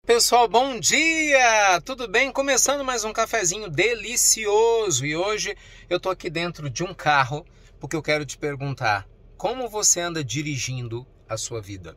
Pessoal, bom dia! Tudo bem? Começando mais um cafezinho delicioso. E hoje eu tô aqui dentro de um carro porque eu quero te perguntar: como você anda dirigindo a sua vida?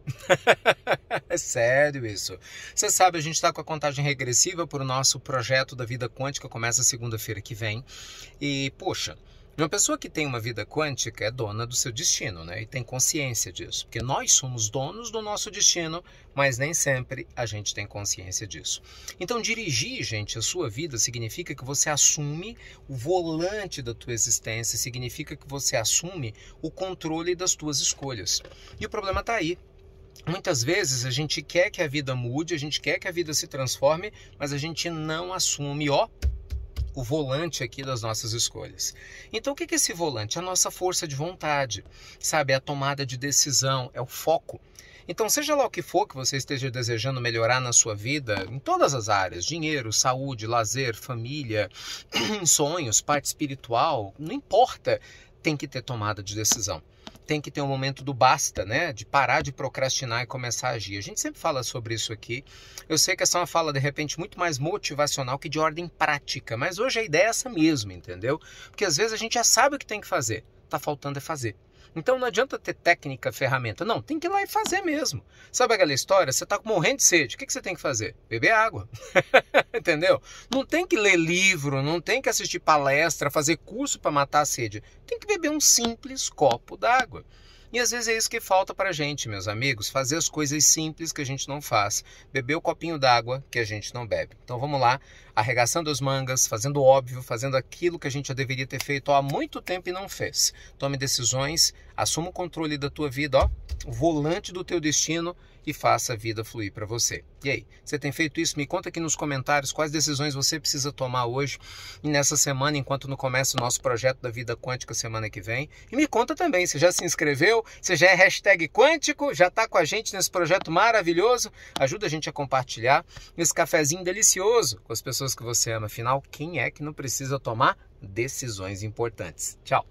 É sério isso. Você sabe, a gente está com a contagem regressiva para o nosso projeto da vida quântica, começa segunda-feira que vem. E, poxa, uma pessoa que tem uma vida quântica é dona do seu destino, né? E tem consciência disso. Porque nós somos donos do nosso destino, mas nem sempre a gente tem consciência disso. Então, dirigir, gente, a sua vida significa que você assume o volante da tua existência, significa que você assume o controle das tuas escolhas. E o problema está aí. Muitas vezes a gente quer que a vida mude, a gente quer que a vida se transforme, mas a gente não assume, o volante aqui das nossas escolhas. Então o que é esse volante? É a nossa força de vontade, sabe? É a tomada de decisão, é o foco. Então seja lá o que for que você esteja desejando melhorar na sua vida, em todas as áreas, dinheiro, saúde, lazer, família, sonhos, parte espiritual, não importa, tem que ter tomada de decisão. Tem que ter um momento do basta, né? De parar de procrastinar e começar a agir. A gente sempre fala sobre isso aqui. Eu sei que essa é uma fala, de repente, muito mais motivacional que de ordem prática. Mas hoje a ideia é essa mesmo, entendeu? Porque às vezes a gente já sabe o que tem que fazer. Tá faltando é fazer. Então não adianta ter técnica, ferramenta. Não, tem que ir lá e fazer mesmo. Sabe aquela história? Você tá morrendo de sede. O que você tem que fazer? Beber água. Entendeu? Não tem que ler livro, não tem que assistir palestra, fazer curso para matar a sede. Tem que beber um simples copo d'água. E às vezes é isso que falta pra gente, meus amigos, fazer as coisas simples que a gente não faz, beber o copinho d'água que a gente não bebe. Então vamos lá, arregaçando as mangas, fazendo o óbvio, fazendo aquilo que a gente já deveria ter feito há muito tempo e não fez. Tome decisões, assuma o controle da tua vida, o volante do teu destino e faça a vida fluir para você. E aí, você tem feito isso? Me conta aqui nos comentários quais decisões você precisa tomar hoje e nessa semana, enquanto não começa o nosso projeto da vida quântica semana que vem. E me conta também, você já se inscreveu? Você já é hashtag quântico? Já está com a gente nesse projeto maravilhoso? Ajuda a gente a compartilhar esse cafezinho delicioso com as pessoas que você ama. Afinal, quem é que não precisa tomar decisões importantes? Tchau!